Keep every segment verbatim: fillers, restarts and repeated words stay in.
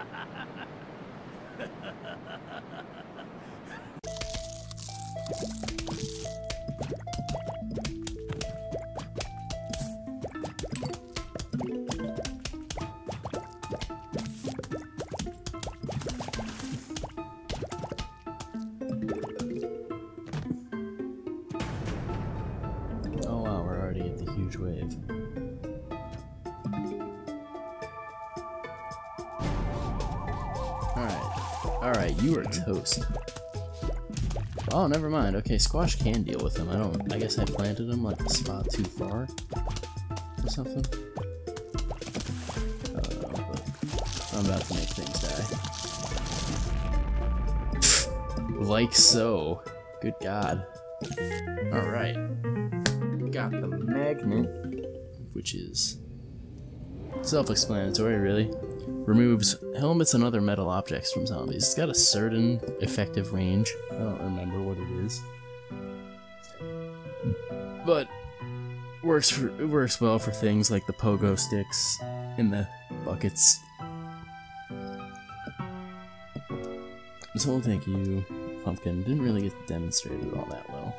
Oh wow, we're already at the huge wave. Alright. Alright, you are toast. Oh, never mind. Okay, Squash can deal with him. I don't... I guess I planted him like a spot too far. Or something. I don't know, but I'm about to make things die. Like so. Good God. Alright. Got the magnet, which is self-explanatory, really. Removes helmets and other metal objects from zombies. It's got a certain effective range. I don't remember what it is, but works for it works well for things like the pogo sticks and the buckets. So thank you, Pumpkin. Didn't really get demonstrated all that well.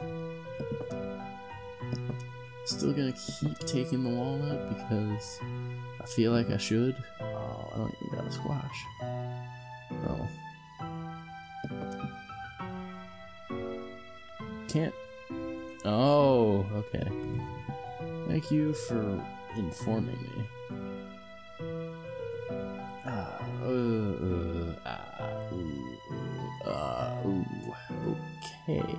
Still gonna keep taking the walnut because I feel like I should. Oh, I don't even got a squash. Oh. Can't. Oh, okay. Thank you for informing me. Ah, uh, uh, ah, ooh, uh, uh, ooh, okay.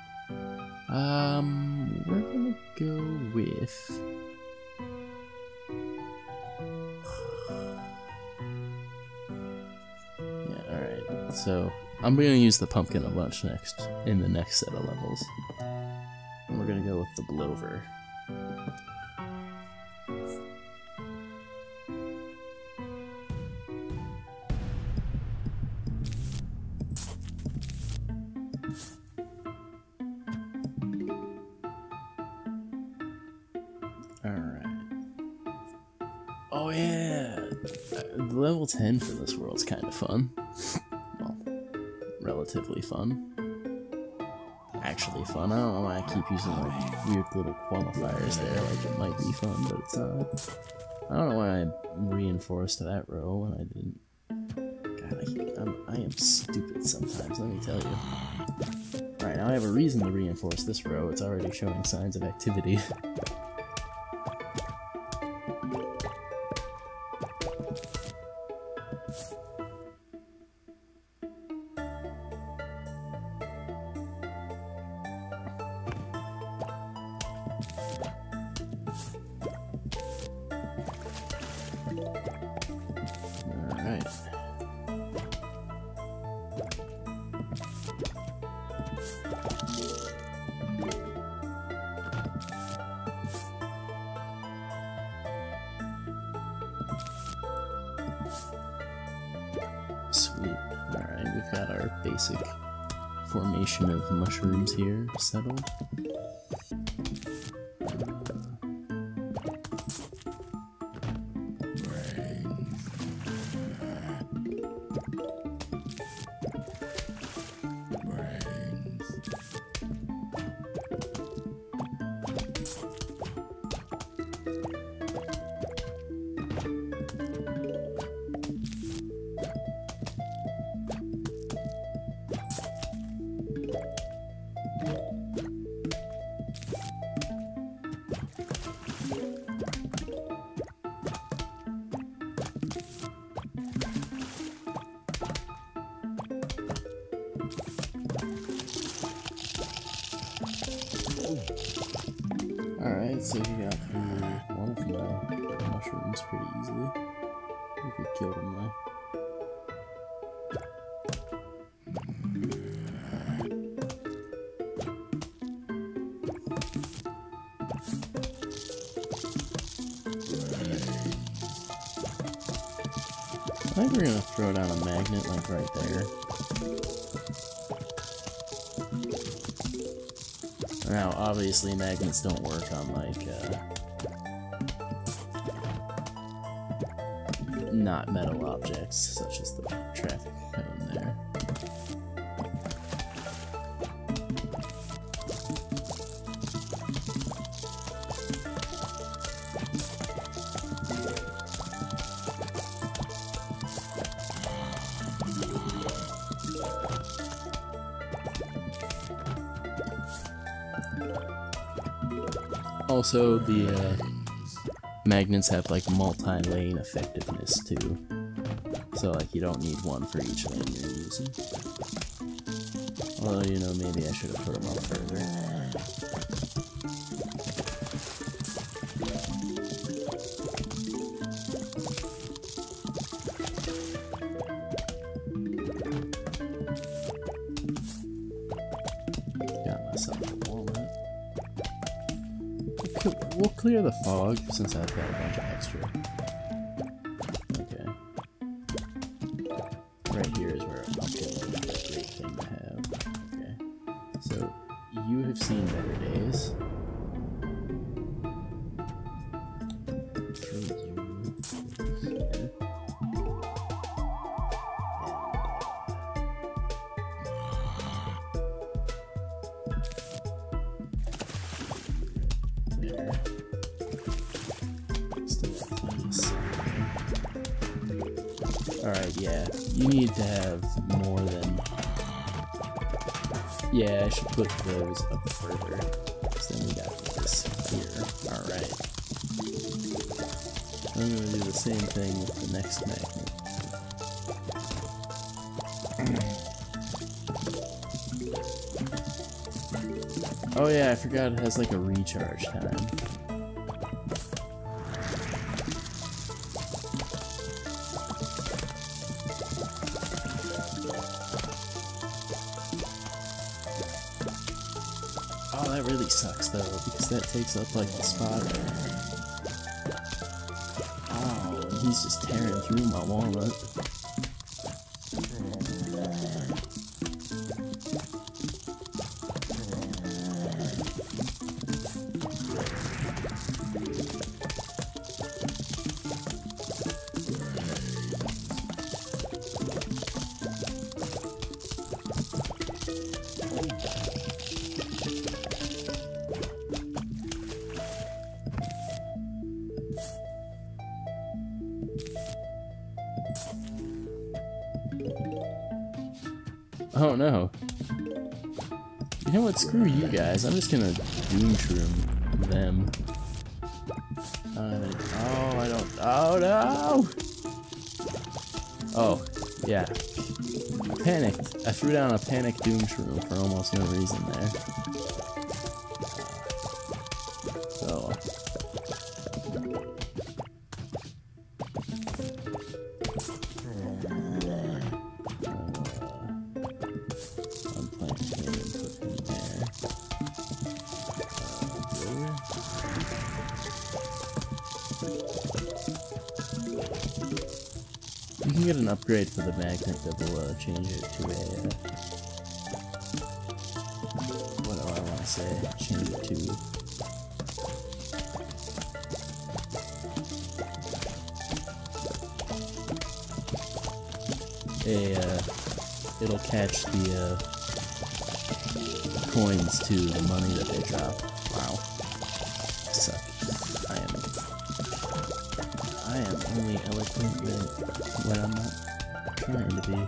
Um, we're gonna go with... yeah, alright. So, I'm gonna use the pumpkin a bunch next, in the next set of levels. And we're gonna go with the blover. Oh yeah! Uh, level ten for this world's kind of fun. Well, relatively fun. Actually fun. I don't know why I keep using like weird little qualifiers there, like it might be fun, but it's not. I don't know why I reinforced that row when I didn't. God, I, I'm, I am stupid sometimes, let me tell you. Alright, now I have a reason to reinforce this row. It's already showing signs of activity. Alright. Sweet. Alright, we've got our basic formation of mushrooms here settled. Alright, so we got through one of my mushrooms pretty easily. We could kill them though. I think we're gonna throw down a magnet like right there. Now, obviously, magnets don't work on, like, uh, not metal objects, such as the traffic cone there. Also, the uh, magnets have like multi-lane effectiveness too, so like you don't need one for each lane you're using. Although, you know, maybe I should have put them up further. Got myself a walnut. We'll clear the fog since I've got a bunch of extra. Okay. Right here is where I'm not getting a great thing to have. Okay. So, you have seen better days. Throw you here. Alright, yeah. You need to have more than... Yeah, I should put those up further. Because then we got this here. Alright. I'm gonna do the same thing with the next magnet. Oh yeah, I forgot it has like a recharge time. Oh, that really sucks though, because that takes up like the spot there. Oh, and he's just tearing through my walnut. Oh no. You know what? Screw you guys. I'm just gonna doom shroom them. Uh, oh, I don't. Oh no! Oh, yeah. I panicked. I threw down a panic doom shroom for almost no reason there. So. You can get an upgrade for the magnet that will uh, change it to a, uh, what do I want to say, change it to, a, uh, it'll catch the, uh, coins to the money that they drop. Wow. Suck. I am, I am only eloquent when, when I'm not trying to be.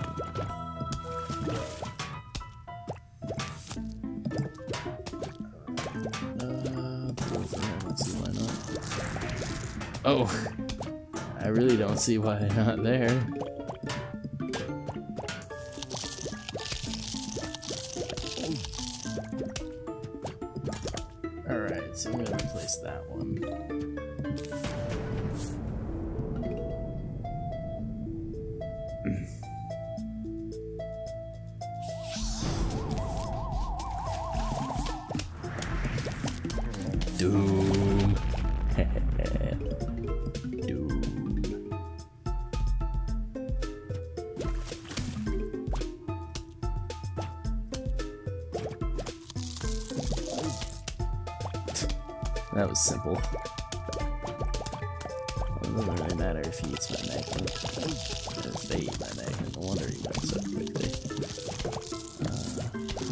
Uh, let's see why not. Oh, I really don't see why they're not there. Alright, so I'm gonna replace that one. Doom. Doom. That was simple. doesn't really matter if he eats my magnet. Or if they eat my magnet. No wonder he went so quickly. Uh,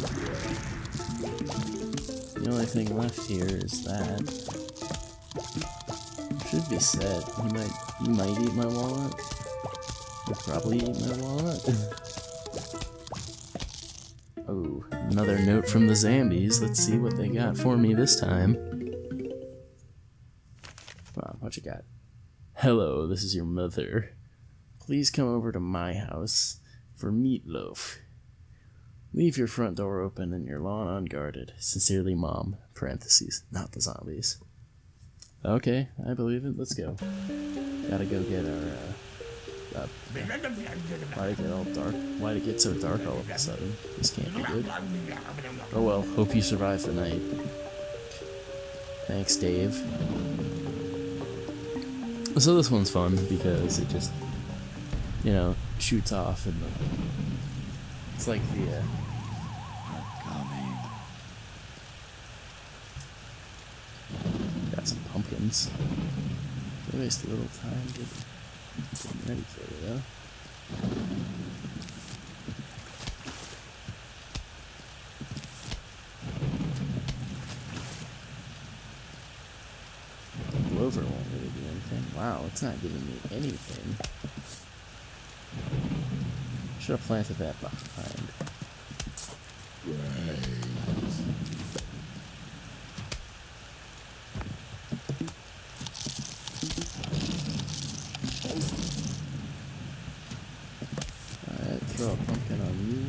the only thing left here is that. Should be set. He might he might eat my wallet. He'll probably eat my wallet. Oh, another note from the zombies. Let's see what they got for me this time. Come on, what you got? Hello, this is your mother. Please come over to my house for meatloaf. Leave your front door open and your lawn unguarded. Sincerely, Mom. Parentheses, not the zombies. Okay, I believe it. Let's go. Gotta go get our, uh... Uh, why'd it get all dark? Why'd it get so dark all of a sudden? This can't be good. Oh well, hope you survive the night. Thanks, Dave. So this one's fun because it just, you know, shoots off and the, it's like the, uh... got some pumpkins. They waste a little time getting ready for it, though. Clover won't really do anything. Wow, it's not giving me anything. Should have planted that behind. Right. Throw a pumpkin on you.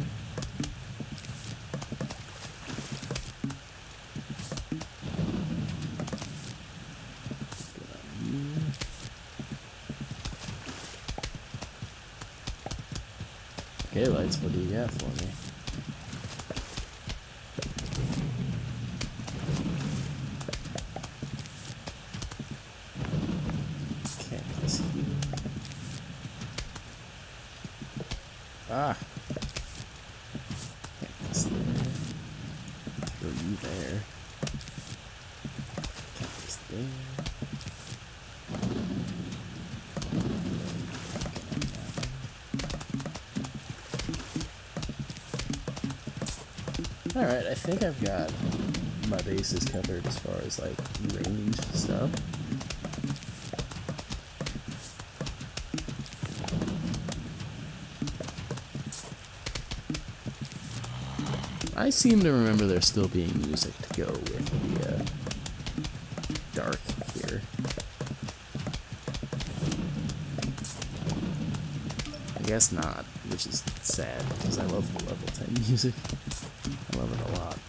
Pumpkin on you. Okay, lights, what do you got for me? Cactus here. Ah! Cactus there. Throw you there. Cactus there. Alright, I think I've got my bases covered as far as like range stuff. I seem to remember there still being music to go with the uh, dark here. I guess not, which is sad because I love the level ten music. I love it a lot.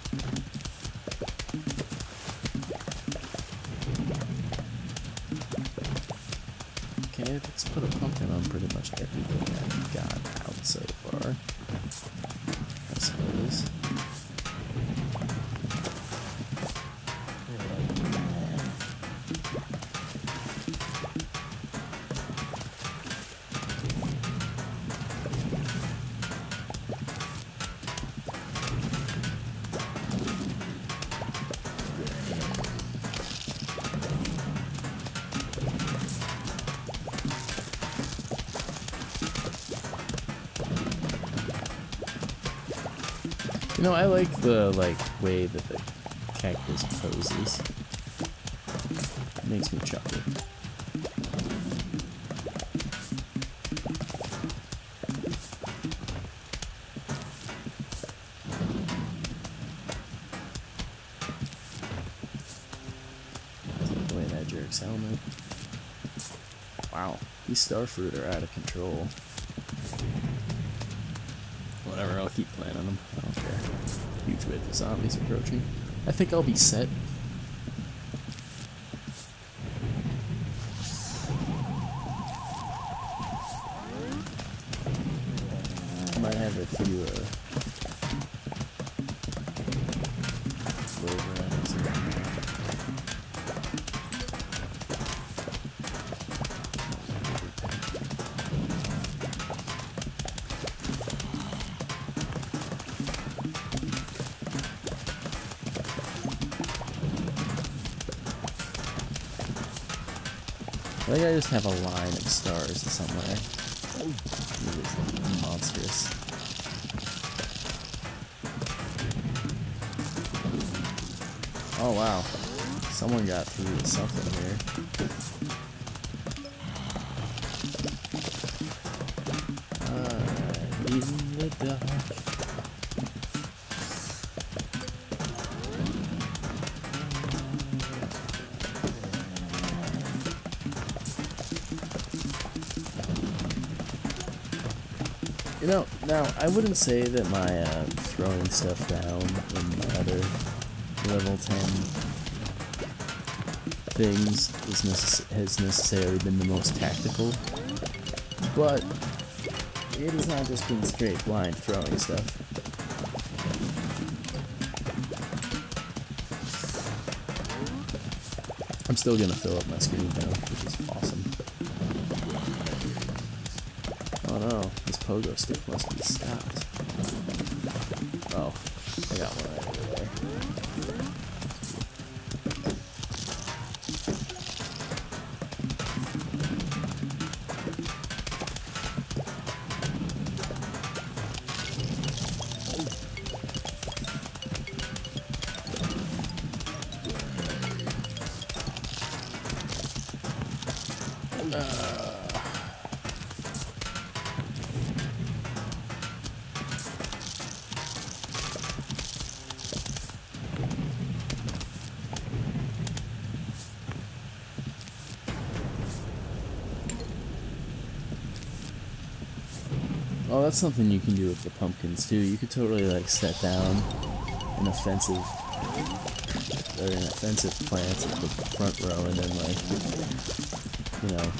Okay, let's put a pumpkin on pretty much everything I've got out so far, I suppose. You know, I like the like way that the cactus poses. It makes me chuckle. Take away that jerk's helmet. Wow, these starfruit are out of control. Whatever, I'll keep planting them. I don't care. Huge wave of zombies approaching. I think I'll be set. I might have a few, uh... clover ends or something. think I just have a line of stars somewhere. It is monstrous. Oh wow. Someone got through something here. Uh, in the dark. You know, now, I wouldn't say that my uh, throwing stuff down in my other level ten things is necess has necessarily been the most tactical, but it has not just been straight blind throwing stuff. I'm still gonna fill up my screen though, which is awesome. Oh no, this pogo stick must be stopped. Oh, I got one right over there. Uh, Oh, that's something you can do with the pumpkins too. You could totally like set down an offensive or an offensive plant at the front row and then like, you know,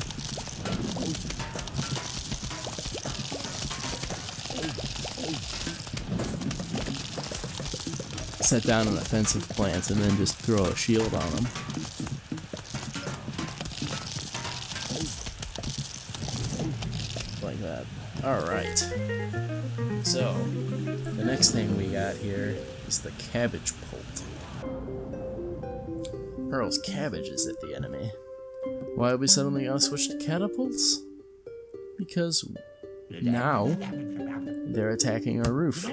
set down an offensive plant and then just throw a shield on them. Like that. Alright, so the next thing we got here is the cabbage pult. Hurls cabbages at the enemy. Why are we suddenly gonna switch to catapults? Because now they're attacking our roof.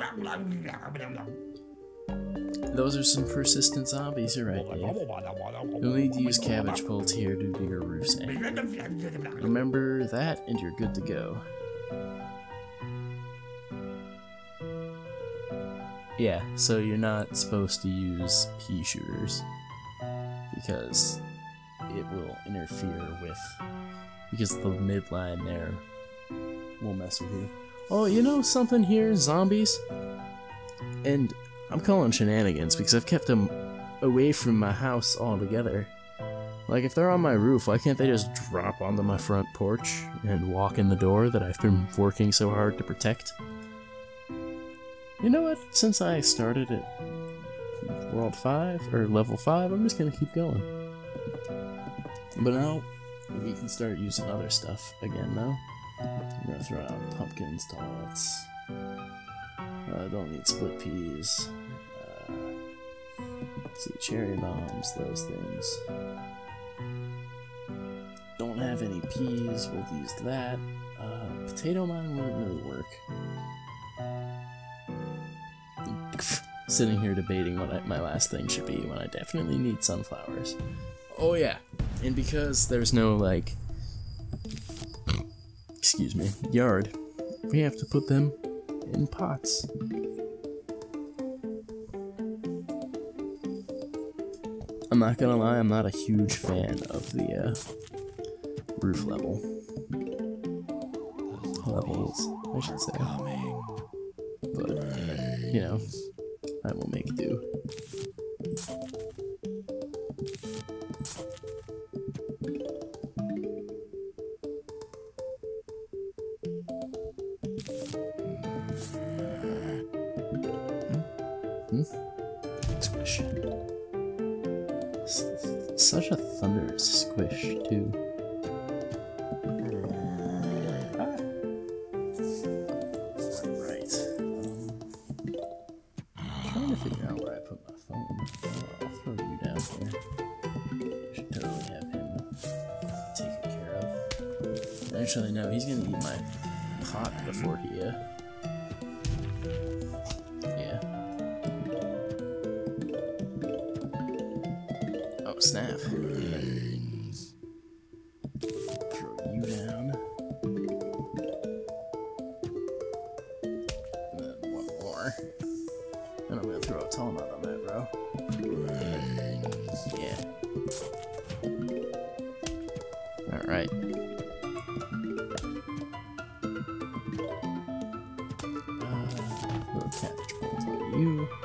Those are some persistent zombies, you're right, Dave. You'll need to use cabbage pults here due to your roof's angle. Remember that and you're good to go. Yeah, so you're not supposed to use pea shooters because it will interfere with, because the midline there will mess with you. Oh, you know something here, zombies? And I'm calling shenanigans because I've kept them away from my house altogether. Like, if they're on my roof, why can't they just drop onto my front porch and walk in the door that I've been working so hard to protect? You know what? Since I started at World five, or Level five, I'm just gonna keep going. But now, we can start using other stuff again now. I'm gonna throw out pumpkins, donuts. Uh, don't need split peas. Uh, let's see, cherry bombs, those things. Don't have any peas, we'll use that. Uh, potato mine wouldn't really work. Sitting here debating what I, my last thing should be when I definitely need sunflowers. Oh yeah, and because there's no, like, excuse me, yard, we have to put them in pots. I'm not gonna lie, I'm not a huge fan of the uh, roof level. Levels, I should say. But, uh, you know, I will make do. Hmm? Squish. S such a thunderous squish, too. Figure out where I put my phone. Oh, I'll throw you down here. Should totally have him take Actually, no, he's gonna eat my pot before he, uh... yeah. Oh, snap. Throw you down. And then one more. And I'm gonna throw a tall nut on that, bro. Yeah. Alright. Uh, little cabbage bolt on you.